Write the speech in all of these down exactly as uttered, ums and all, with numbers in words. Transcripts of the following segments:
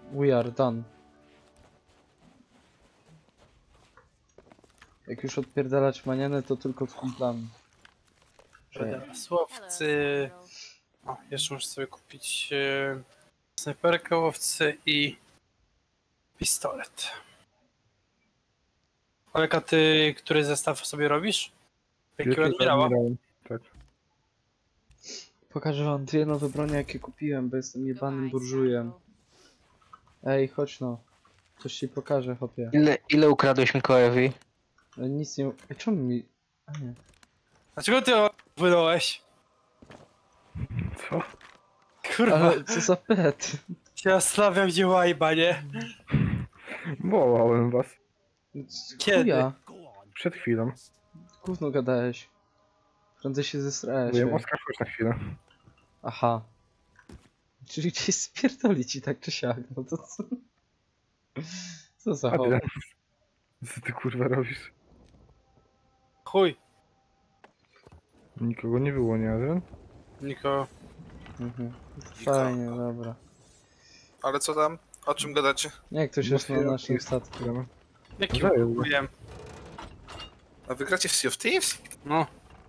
We are done. Jak już odpierdalać manianę, to tylko z kumplami. Słowcy. O, jeszcze muszę sobie kupić e, snajperkę, łowcy i pistolet. Oleka, ty który zestaw sobie robisz? Jakiego admirała? Tak. Pokażę wam dwie nowe bronie, jakie kupiłem, bo jestem jebanym burżujem. Ej, chodź no. Coś ci pokażę, chłopie. Ile, ile ukradłeś Mikołajowi? Ale nic nie... Ej, czemu mi... A nie. Dlaczego ty wydałeś? Co? Kurwa, Ale co za pet? ja slawiam gdzie łajba, nie? Wołałem was. Kiedy? Chuja. Przed chwilą. Gówno gadałeś. Prędzej się zesrałeś. Mówiłem, ej. Oskar, chodź na chwilę. Aha. Czyli gdzieś spierdoli ci tak czy siak, no to co? Co za chłop? Adrian, co ty kurwa robisz? Chuj, Nikogo nie było, nie Adrian? Niko. Mhm. Fajnie, dobra. Ale co tam? O czym gadacie? Jak ktoś jest na naszym statku? Jaki Zajął. wiem. A wy gracie w Sea of Thieves? No,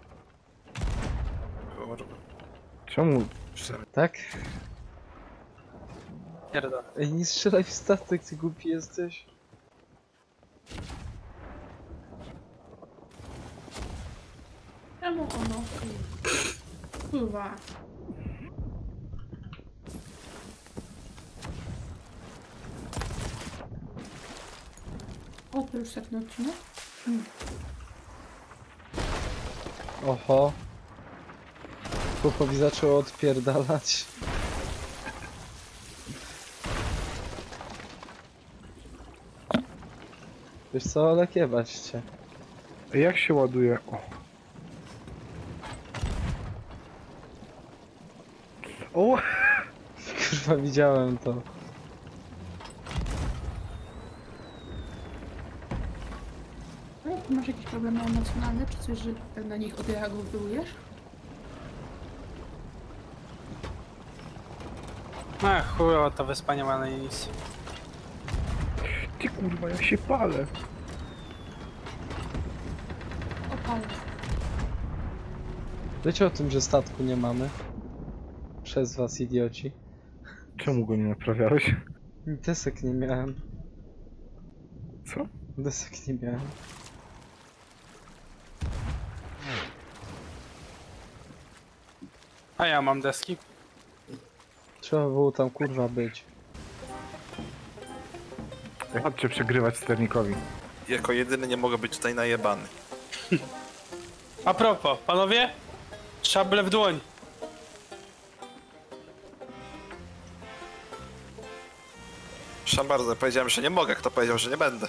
Kurwa. Czemu? Tak? pierdolę. Ej, nie strzelaj w statek, ty głupi jesteś. Czemu ono? Kurwa. O, to już tak na odcinek? Hmm. Oho. Chłopowi zaczęło odpierdalać. Wiesz co, ale kiebać cię. Ej, jak się ładuje? O. O! Kurwa, widziałem to. A jak masz jakieś problemy emocjonalne, czy coś, że tak na nich odreagowujesz? A chujowa ta wyspa nie ma na niej nic. Ty kurwa, ja się palę. Opal. Wiecie o tym, że statku nie mamy? Przez was, idioci. Czemu go nie naprawiałeś? Desek nie miałem. Co? Desek nie miałem. A ja mam deski. Trzeba było tam kurwa być. Ej, chodźcie przegrywać sternikowi. Jako jedyny nie mogę być tutaj najebany. A propos, panowie? Szable w dłoń. Proszę bardzo, powiedziałem, że nie mogę. Kto powiedział, że nie będę?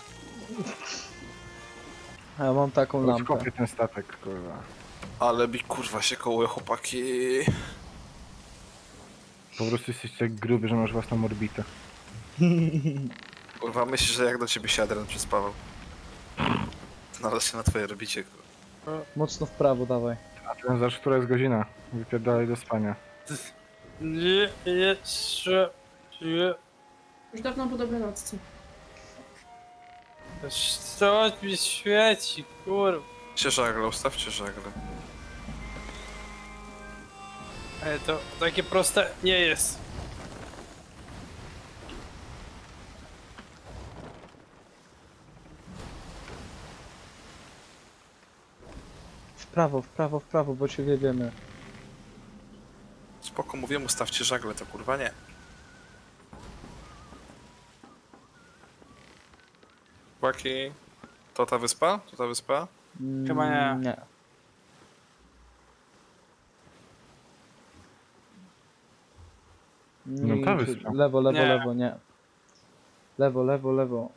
A ja mam taką Chodź, lampę. kopię ten statek, kurwa. Ale mi kurwa się kołuje, chłopaki. Po prostu jesteś tak gruby, że masz własną orbitę. Kurwa, myślisz, że jak do ciebie się Adrian przyspawał? Znalazł się na twojej orbicie, kurwa. Mocno w prawo dawaj. A ten zaś, która jest godzina? Wypierdalaj do spania. Nie, jeszcze... Nie. Już dawno po dobranocce. Co mi świeci, kurwa. Cię żagle, ustawcie żagle. Ale to takie proste nie jest. W prawo, w prawo, w prawo, bo cię wiedziemy. Spoko, mówiłem, ustawcie żagle, to kurwa nie. Chłopaki, to ta wyspa? To ta wyspa? Chyba nie. Mm, nie. No Nie, ta czy- wyspa. Lewo, lewo, Nie. lewo, nie. Lewo, lewo, lewo.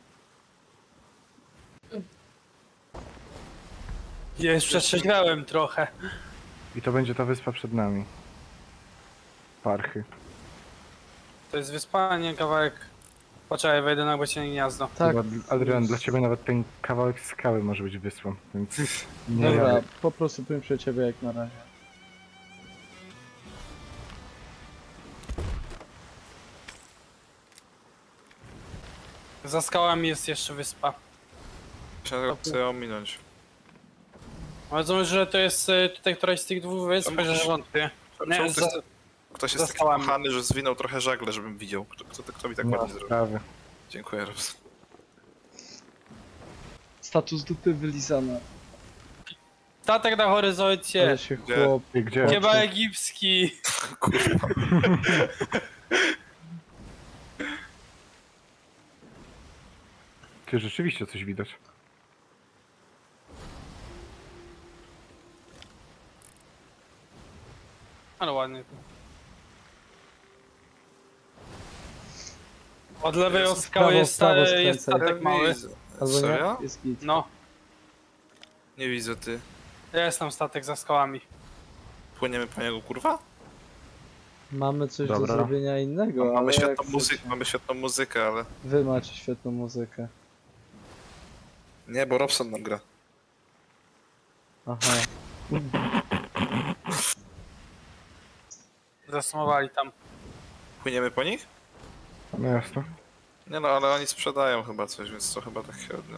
Ja już przetrzeźwiałem trochę. I to będzie ta wyspa przed nami. Parchy. To jest wyspa, a nie kawałek. Poczekaj, wejdę na bocianie gniazdo. Tak. Chyba, Adrian, dla ciebie nawet ten kawałek skały może być wyspą, więc nie Dobra, jadę. po prostu przy ciebie jak na razie. Za skałami jest jeszcze wyspa. Chciałem chcę ominąć. Ale to że to jest y, tutaj któraś z tych dwóch wysp, Tam chociaż wątpię. Nie, Czemu za, ktoś, ktoś za jest taki skałami. kochany, że zwinął trochę żagle, żebym widział. Kto, kto, kto mi tak Nie ma ładnie zrobił? sprawy. Dziękuję, Robson. Status dupy wylizana. statek na horyzoncie. Ale się Gdzie? chłop... Ty gdzie? Chyba egipski. Kurwa. Ty rzeczywiście coś widać. Ale ładnie. Od lewej Jest od skały prawo, jest, w prawo sta- jest skręcaj. statek mały. widzę. Albo Serio? nie? Jest git. No, Nie widzę, ty. jest tam statek za skałami. Płyniemy po niego, kurwa? Mamy coś Dobra. do zrobienia innego, Mamy ale świetną jak muzykę, chcecie. mamy świetną muzykę, ale... Wy macie świetną muzykę. Nie, bo Robson nam gra. Aha. Zasumowali tam. Płyniemy po nich? No jasne. Nie no, ale oni sprzedają chyba coś, więc to chyba tak średnio.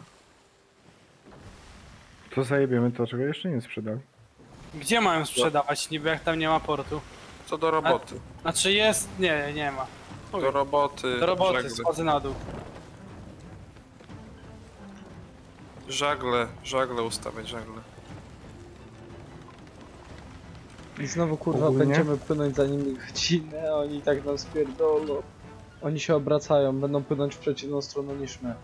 To zajebiemy to, czego jeszcze nie sprzedali. Gdzie mają sprzedawać niby jak tam nie ma portu? To do roboty. Znaczy jest... nie, nie ma. Do roboty. Do roboty, żagle. schodzę na dół. Żagle, żagle ustawiać, żagle. I znowu kurwa Ogólnie? będziemy płynąć za nimi godzinę, a oni tak nas pierdolą. Oni się obracają, będą płynąć w przeciwną stronę niż my.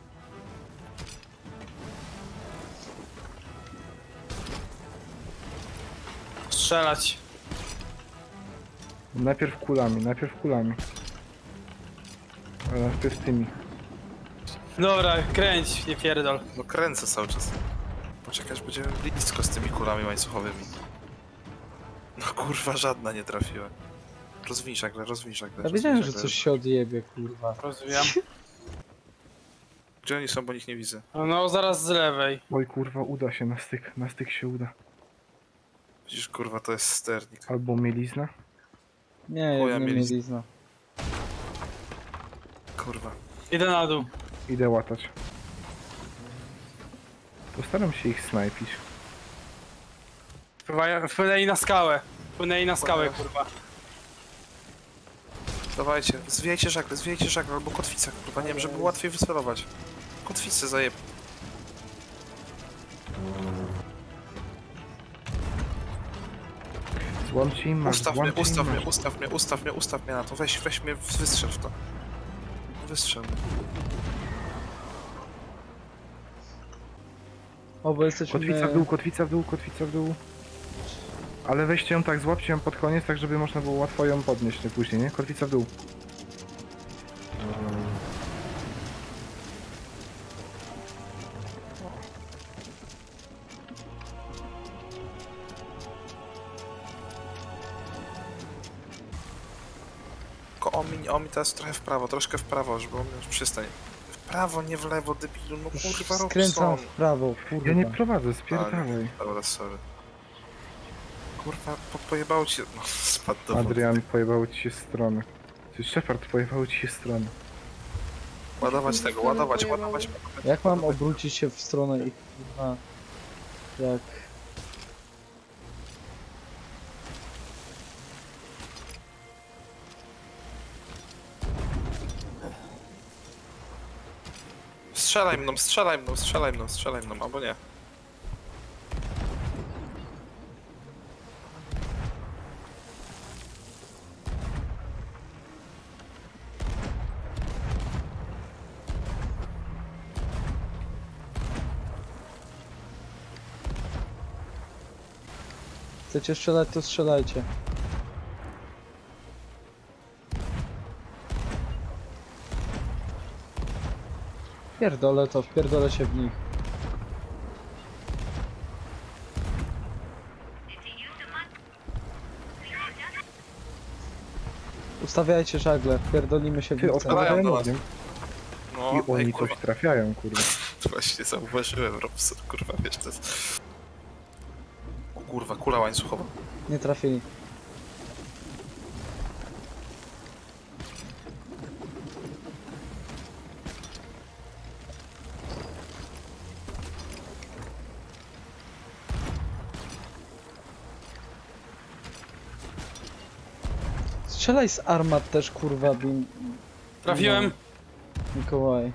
Strzelać. Najpierw kulami, najpierw kulami. Ale najpierw tymi. Dobra, kręć, nie pierdol. No kręcę cały czas. Poczekać, będziemy blisko z tymi kulami łańcuchowymi. No kurwa, żadna nie trafiła. Rozwij żagle, rozwij żagle. Ja rozwij wiedziałem, że żagle. coś się odjebie, kurwa. Rozwijam. Gdzie oni są, bo ich nie widzę. No zaraz z lewej. Oj kurwa, uda się na styk, na styk się uda. Widzisz, kurwa, to jest sternik. Albo mielizna. Nie, Chuja nie mieli- mielizna. Kurwa. Idę na dół. Idę łatać. Postaram się ich snajpić. Wpływają- Wpłynęli na skałę. Wpłynęli na skałę, kurwa. Dawajcie, zwijajcie żagle, zwijajcie żagle, albo kotwica, kurwa, nie wiem, żeby było łatwiej wycelować. Kotwicę zajeb... Złamcie im mas, Ustaw mnie, złamcie im ustaw mnie, mas. ustaw mnie, ustaw mnie, ustaw mnie na to, weź, weź mnie, wystrzel w to. Wystrzel mnie. O, bo jesteśmy... Kotwica w dół, kotwica w dół, kotwica w dół. Ale weźcie ją tak, złapcie ją pod koniec, tak żeby można było łatwo ją podnieść nie później, nie? Kotwica w dół. Tylko omiń, omiń teraz trochę w prawo, troszkę w prawo, żeby on już przystań. W prawo, nie w lewo, debilu, no kurwa, Skręcam Robson. w prawo, kurwa. Ja nie prowadzę, spierdalaj. Dobra, sorry. Kurwa, po, pojebało ci... No, spadł do wody. Adrian, pojebały ci się strony. Ty, Shepard, pojebały ci się strony. Ładować tego, ładować, ładować. Jak mam obrócić się w stronę ich, kurwa... Jak... Strzelaj mną, strzelaj mną, strzelaj mną, strzelaj mną, albo nie. Chcecie strzelać, to strzelajcie. Pierdolę to, wpierdolę się w nich. Ustawiajcie żagle, wpierdolimy się w Ty, nich. odpalają odpalają do was. ogniem. No, I ej, oni kurwa, coś trafiają, kurwa. to właśnie zauważyłem, Robson, kurwa, wiesz, to jest... O kurwa, kula łańcuchowa. Nie trafili. Strzelaj z armat też, kurwa, bim... Trafiłem. Mikołaj.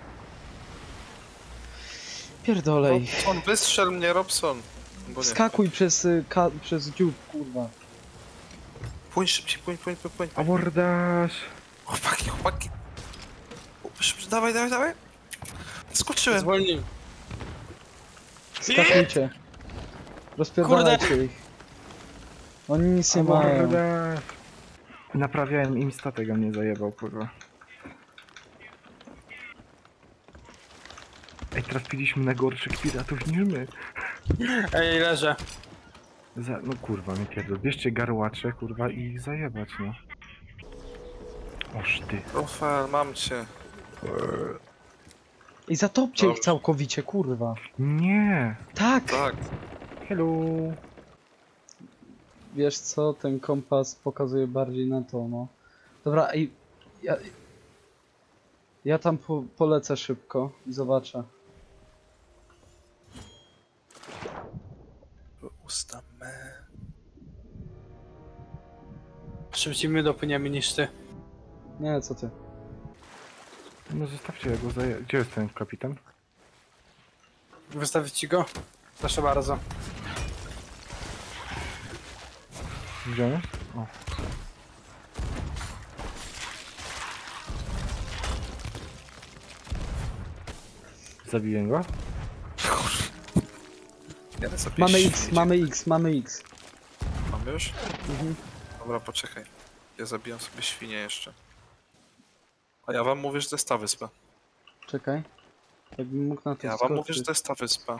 Pierdolej. Robson, wystrzel mnie, Robson. Bo nie. Skakuj przez, y, ka przez dziób, kurwa. Płyń szybciej, płyń, płyń, płyń, płyń. Abordaż! Chłopaki, chłopaki. O, szybciej, dawaj, dawaj, dawaj. Skoczyłem. Zwolnił. Skakujcie. Rozpierdalajcie ich. Oni nic nie mają. Abordaż! Naprawiałem im statek, a mnie zajebał, kurwa. Ej, trafiliśmy na gorszych piratów niż my. Ej, leżę. Za, no kurwa, nie pierdol. Bierzcie garłacze, kurwa, i ich zajebać, no. Oż ty. Rafael, mam cię. I zatopcie ich Dobrze. całkowicie, kurwa. Nie! Tak! Tak. Hello! Wiesz co, ten kompas pokazuje bardziej na to, no. Dobra, i ja, ja tam po, polecę szybko i zobaczę. Usta me. Szybciej my dopłyniemy niż ty. Nie, co ty. No zostawcie, ja go zaje... Gdzie jest ten kapitan? Wystawić ci go? Proszę bardzo. Gdzie on jest? O. Zabiję go? Jadę sobie Mamy świecie. X, mamy X, mamy X. Mamy już? Mhm. Dobra, poczekaj. Ja zabijam sobie świnię jeszcze. A ja wam mówię, że to jest ta wyspa. Czekaj. Jakbym mógł na to Ja wam mówię, że wskoczyć. to jest ta wyspa.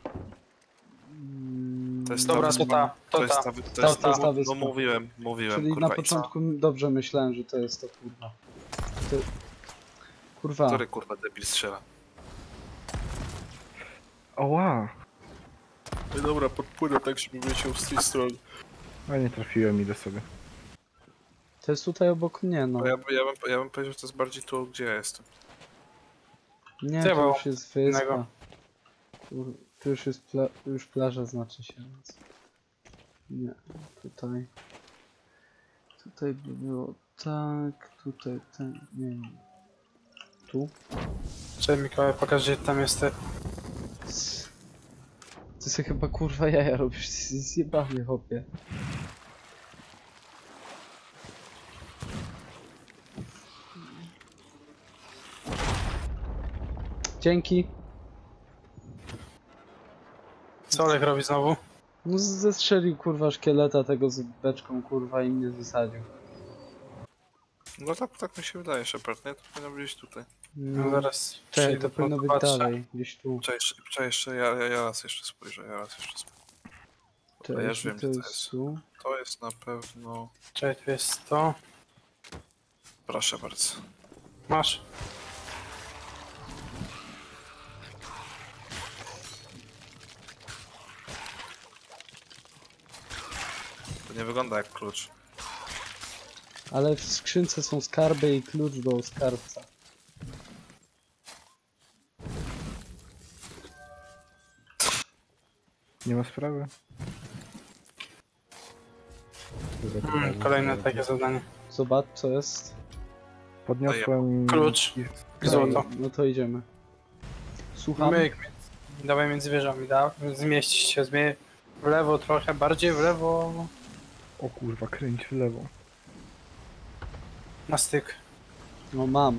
Mm, To jest ta Dobra, to wyspa. ta, To to jest ta. ta, wy- to Ta- jest to jest ta ta, wyspa. no mówiłem, mówiłem, Czyli kurwa. na i co? początku dobrze myślałem, że to jest to, kurwa. To... Kurwa. Który kurwa debil strzela? Oła! No dobra, podpłynę tak, żeby leciał z tej strony. A nie trafiłem, idę sobie. To jest tutaj obok mnie, no. Bo ja, ja, bym, ja bym powiedział, że to jest bardziej tu, gdzie ja jestem. Nie, Trzeba to już jest wyspa. innego. Kur... Tu już jest pla... tu już plaża znaczy się, więc... Nie, tutaj... Tutaj by było tak, tutaj ten... nie wiem. Tu? Cześć Mikołaj, pokaż gdzie tam jest ty. Ty sobie chyba kurwa jaja robisz, ty jesteś zjebany, chłopie. Dzięki. Co Olek robi znowu? No zestrzelił kurwa szkieleta tego z beczką kurwa i mnie wysadził. No tak, tak mi się wydaje, Shepard, nie? To powinno być tutaj. No No, zaraz czekaj, przyjdę, to powinno być popatrzę. dalej, gdzieś tu. Czekaj, jeszcze, czekaj, jeszcze ja, ja, ja raz jeszcze spojrzę, ja raz jeszcze spojrzę. Czekaj, ja już wiem, to gdzie to jest jest. tu. To jest na pewno... Czekaj, tu jest to. Proszę bardzo. Masz. To nie wygląda jak klucz. Ale w skrzynce są skarby i klucz do skarbca. Nie ma sprawy. Mm, kolejne takie zadanie. Zobacz co jest. Podniosłem... Klucz. i- Złoto. No to idziemy. Słucham? Myk. Dawaj między wieżami, da? Zmieścić się, zmie... w lewo trochę, bardziej w lewo. O kurwa, kręć w lewo. Na styk. No mam.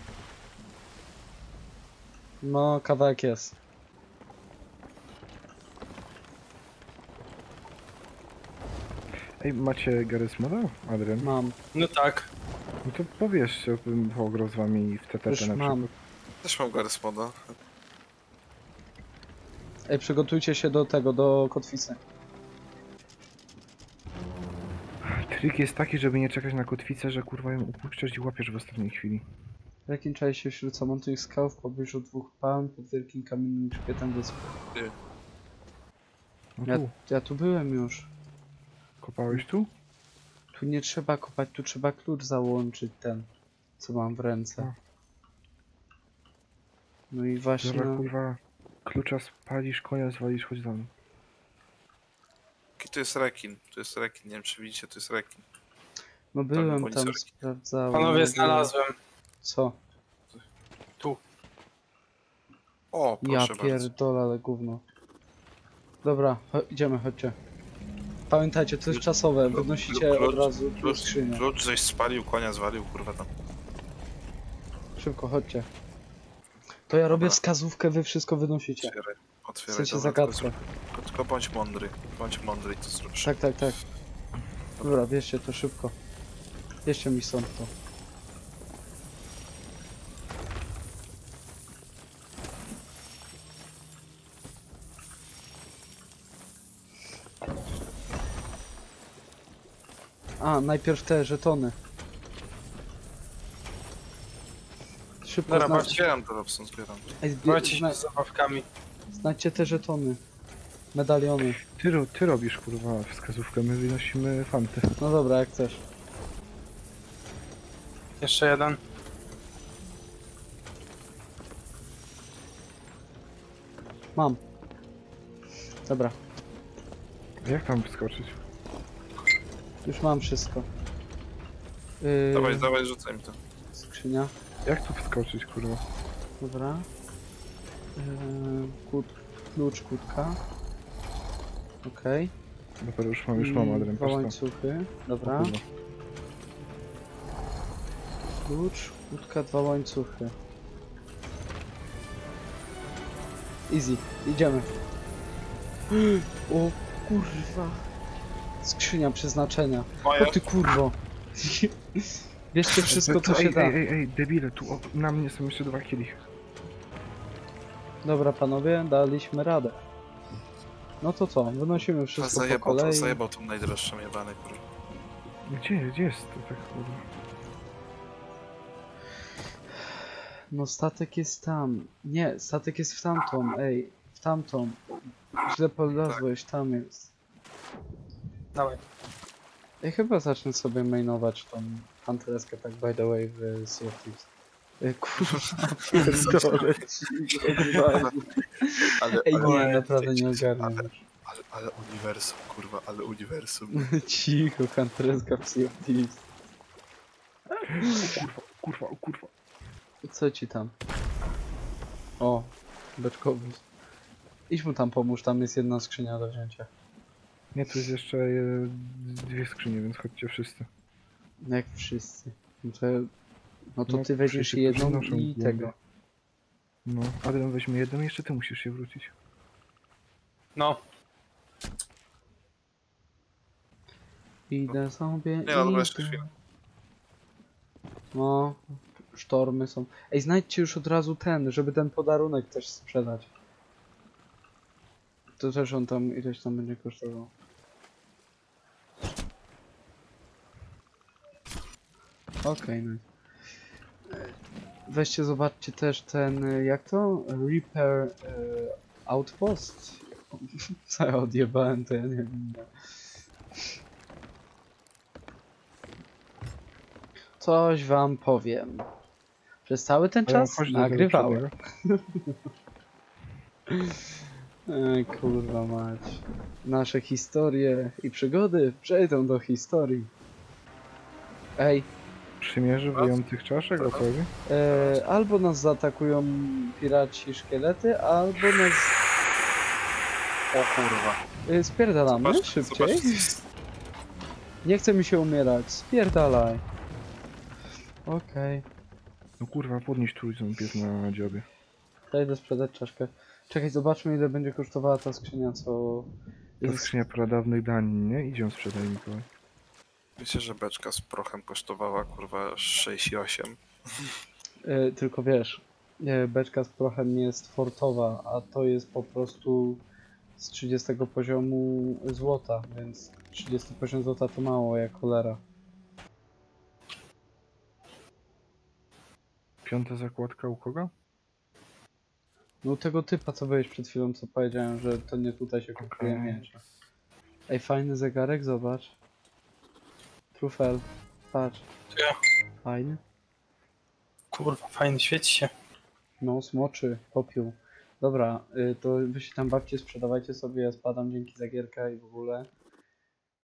No kawałek jest. Ej, macie Garry's Moda, Adrian? Mam. No tak. No to powiesz, bym pograł z wami w T T Już P na mam. przykład. Też mam Garry's Moda. Ej, przygotujcie się do tego, do kotwicy. Trik jest taki, żeby nie czekać na kotwicę, że kurwa ją upuszczasz i łapiesz w ostatniej chwili. W jakim czasie się wśród samotnych skał w pobliżu dwóch palm pod wielkim kamiennym grzbietem wyspy? No Ja, tu, ja tu byłem już. kopałeś tu? Tu nie trzeba kopać, tu trzeba klucz załączyć ten, co mam w ręce. No i właśnie... Dobra, kurwa, klucza spalisz, konia zwalisz, chodź za mną. Jaki to jest rekin? To jest rekin, nie wiem czy widzicie, to jest rekin. No byłem bądź tam, sorki. sprawdzałem. Panowie, no byłem. znalazłem. Co? O, Ja proszę bardzo. pierdolę, ale gówno. Dobra, cho idziemy, chodźcie. Pamiętajcie, to jest czasowe, Klu- wynosicie klucz- od razu tu Klucz, skrzynię. klucz żeś spalił, konia zwalił, kurwa tam. Szybko, chodźcie. To ja robię Dobra. wskazówkę, wy wszystko wynosicie. Otwieraj, otwieraj. Chcecie dobra, zagadkę. tylko zrób- Tylko bądź mądry, bądź mądry i to zrób Tak, tak, tak. Dobra, bierzcie to szybko. Bierzcie mi stąd to. A, najpierw te żetony. Szybko Dobra, zna... bawcie. Zbieram to, Robson, zbieram. Ej, zbie... Bawcie zna... się z zabawkami. Znajdźcie te żetony. Medaliony. Ty, ro- ty robisz kurwa wskazówkę, my wynosimy fanty. No dobra, jak chcesz. Jeszcze jeden. Mam. Dobra, Jak tam wskoczyć? już mam wszystko. Yy, Dawaj, dawaj, rzucaj mi to. Skrzynia. Jak tu wskoczyć kurwa? Dobra. Yy, kut, klucz, kutka. Okej. Dobra, już mam, już mam Mm, Adrian, Dwa patrz to. łańcuchy. O Dobra. kurwa. Klucz, kutka, dwa łańcuchy. Easy, idziemy. O kurwa. Skrzynia przeznaczenia. Moje. O ty kurwo. Bierzcie wszystko co ej, się da. Ej, ej, ej, debile, tu o, na mnie są jeszcze dwa kielichy. Dobra panowie, daliśmy radę. No to co, wynosimy To wszystko po zajebał, to kolei. zajebał tą najdroższą jebane, kurwa. Gdzie, gdzie jest to tak kurwa? No statek jest tam. Nie, statek jest w tamtą, ej. W tamtą. Źle polazłeś, tam jest. Dawaj. Ja chyba zacznę sobie mainować tą Huntereskę, tak by the way, w Sea of Thieves. Ej, kurwa, pierdolę ci, kurwa. Ale, Ej, nie, ale- naprawdę nie ogarniam. Ale, ale, ale uniwersum, kurwa, ale uniwersum. Cicho, Huntereska w Sea of Thieves. O kurwa, o kurwa, o kurwa. Co ci tam? O, beczkowy. Idź mu tam pomóż, tam jest jedna skrzynia do wzięcia. Nie, tu jest jeszcze e, dwie skrzynie, więc chodźcie wszyscy. Jak wszyscy. No to, no to No, ty weźmiesz wszyscy jedną przynoszą i głowę. tego. No, Adrian weźmie jedną, jeszcze ty musisz się wrócić. No. Idę sobie, Nie, no dobra, jeszcze idę. chwilę. No, sztormy są. Ej, znajdźcie już od razu ten, żeby ten podarunek też sprzedać. To też on tam ileś tam będzie kosztował. Okej, no. Weźcie, zobaczcie też ten, y, jak to? Repair y, Outpost? Co ja odjebałem, to ja nie wiem. Coś wam powiem. Przez cały ten Adrian, czas chodź do tego nagrywałem. przedniego. Ej, kurwa mać. Nasze historie i przygody przejdą do historii. Ej, Przymierzy wyjątych czaszek, o co chodzi? e, albo nas zaatakują piraci szkielety, albo nas... O kurwa. E, spierdalamy Zobacz, szybciej. zobacz. Nie chce mi się umierać, spierdalaj. Okej. No kurwa, podnieś trójcą pies na dziobie. Okay. Idę sprzedać czaszkę. Czekaj, zobaczmy ile będzie kosztowała ta skrzynia, co... To jest- skrzynia pradawnych danin, nie? Idź ją sprzedaj, Mikołaj. Wiecie, że beczka z prochem kosztowała, kurwa, sześć i osiem? E, tylko wiesz, e, beczka z prochem nie jest fortowa, a to jest po prostu z trzydziestego poziomu złota, więc trzydziesty poziom złota to mało jak cholera. Piąta zakładka u kogo? No u tego typa co byłeś przed chwilą, co powiedziałem, że to nie tutaj się kupuje Okej. miecze. Ej, fajny zegarek, zobacz. Trufel, patrz. Co ja? Fajny. Kurwa, fajnie, świeci się. No, smoczy, popiół. Dobra, y, to wy się tam bawcie, sprzedawajcie sobie, ja spadam dzięki za gierkę i w ogóle.